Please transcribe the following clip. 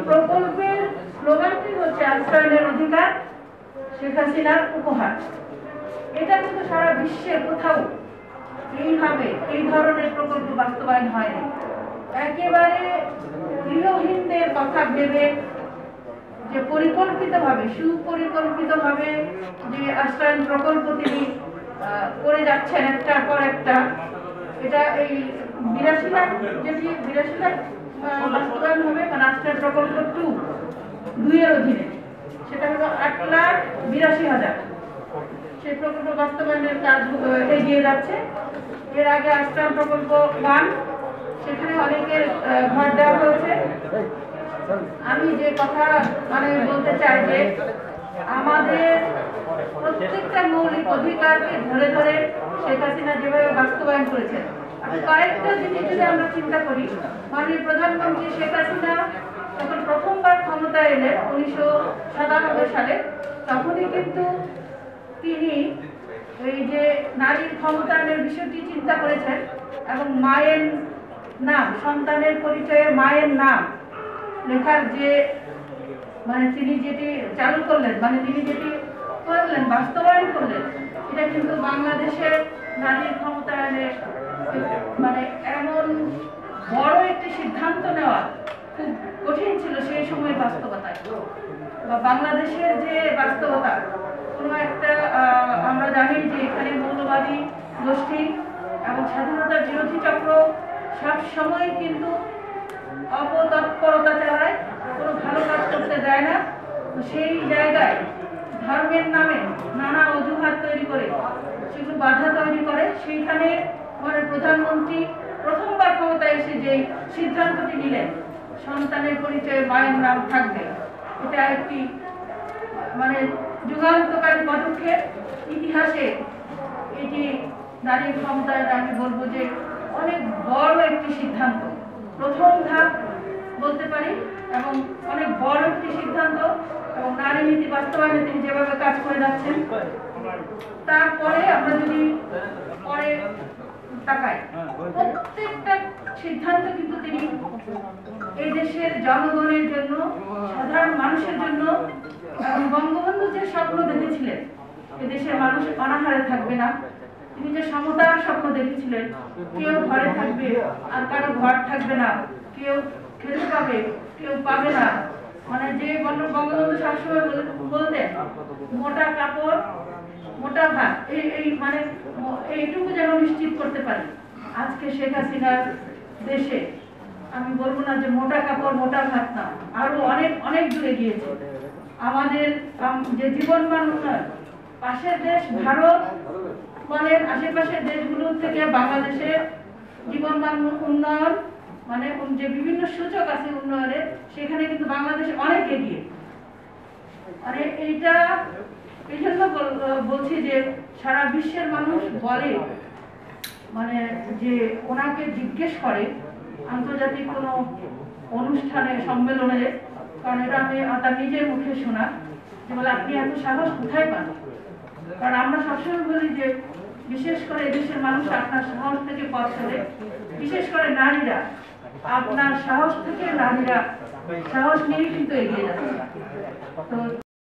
প্রকল্পের স্লোগানটি হচ্ছে আশ্রয়ের অধিকার শেখ হাসিনার উপহার। এটা কিন্তু সারা বিশ্বের কোথাও এইভাবে এই ধরনের প্রকল্প বাস্তবায়ন হয়নি। একেবারে গৃহহীনদের কথা ভেবে যে পরিকল্পিতভাবে সুপরিকল্পিতভাবে যে আশ্রয়ন প্রকল্প তিনি করে যাচ্ছেন একটার পর একটা, এটা এই 82 লাখ যেটি 82 লাখ বাস্তবায়ন হবে, মানে আশ্রয়ন প্রকল্প 2 এর অধীনে সেটা হলো 8,82,000। সেই প্রকল্প বাস্তবায়নের কাজ এগিয়ে যাচ্ছে। এর আগে আশ্রয়ন প্রকল্প 1 সেখানে অনেকের ঘর দেওয়া হয়েছে। আমি যে কথা বলতে চাই যে আমাদের প্রত্যেকটা মৌলিক অধিকারকে ধরে ধরে শেখ হাসিনা যেভাবে বাস্তবায়ন করেছেন, কয়েকটা জিনিস যদি আমরা চিন্তা করি, মাননীয় প্রধানমন্ত্রী শেখ হাসিনা যখন প্রথমবার ক্ষমতায় এলেন 1997 সালে, তখনই কিন্তু তিনি এই যে নারীর ক্ষমতায়নের বিষয়টি চিন্তা করেছেন এবং মায়ের নাম, সন্তানের পরিচয়ে মায়ের নাম লেখার যে তিনি যেটি চালু করলেন, তিনি যেটি করলেন, বাস্তবায়ন করলেন, এটা কিন্তু বাংলাদেশের নারীর ক্ষমতায়নের এমন বড় একটি সিদ্ধান্ত নেওয়া খুব কঠিন ছিল সেই সময়ের বাস্তবতায়। বা বাংলাদেশের যে বাস্তবতা, কোনো একটা আমরা জানি যে এখানে মৌলবাদী গোষ্ঠী এবং স্বাধীনতার বিরোধী চক্র সব সময় কিন্তু অপতৎপরতা চালায়, কোনো ভালো কাজ করতে দেয় না। সেই জায়গায় ধর্মের নামে নানা অজুহাত তৈরি করে সেগুলো বাধা তৈরি করে। সেইখানে প্রধানমন্ত্রী প্রথমবার ক্ষমতায় এসে যে সিদ্ধান্তটি নিলেন, সন্তানের পরিচয়ে মায়ের নাম থাকবে, এটা একটি যুগান্তকারী পদক্ষেপ। ইতিহাসে এটি নারীর ক্ষমতায় আমি বলবো যে অনেক বড় একটি সিদ্ধান্ত, প্রথম ধাপ বলতে পারি, এবং অনেক বড় একটি সিদ্ধান্ত। এবং নারী নীতি বাস্তবায়নে তিনি যেভাবে কাজ করে যাচ্ছেন, তারপরে আমরা যদি পরে তাকাই, প্রত্যেকটা সিদ্ধান্ত কিন্তু তিনি এই দেশের জনগণের জন্য, সাধারণ মানুষের জন্য, এবং বঙ্গবন্ধু যে স্বপ্ন দেখেছিলেন এদেশের মানুষ অনাহারে থাকবে না, তিনি যে সমতার স্বপ্ন দেখেছিলেন, কেউ ঘরে থাকবে আর কারো ঘর থাকবে না, কেউ খেতে পাবে কেউ পাবে না, যে বঙ্গবন্ধু সবসময় বলতেন মোটা কাপড় মোটা ভাত, এইটুকু যেন নিশ্চিত করতে পারি। আজকে শেখ হাসিনার দেশে আমি বলবো না যে মোটা কাপড় মোটা ভাত না, আরো অনেক অনেক দূরে গিয়েছে। আমাদের যে জীবনমান উন্নয়ন, পাশের দেশ ভারত আশেপাশের দেশগুলো থেকে বাংলাদেশের জীবনমান উন্নয়ন যে বিভিন্ন সূচক আছে উন্নয়নের, সেখানে কিন্তু বাংলাদেশ অনেক এগিয়ে। এইটা এই জন্য বলছি যে সারা বিশ্বের মানুষ বলে যে ওনাকে জিজ্ঞেস করে আন্তর্জাতিক কোনো অনুষ্ঠানে, সম্মেলনে, কারণ এটা আমি তার নিজের মুখে শোনা, যে বলে আপনি এত সাহস কোথায় পান? কারণ আমরা সবসময় বলি যে বিশেষ করে এদেশের মানুষ আপনার সাহস থেকে পথ চলে, বিশেষ করে নারীরা আপনার সাহস থেকে নারীরা সাহস নিয়ে কিন্তু এগিয়ে যাচ্ছে। তো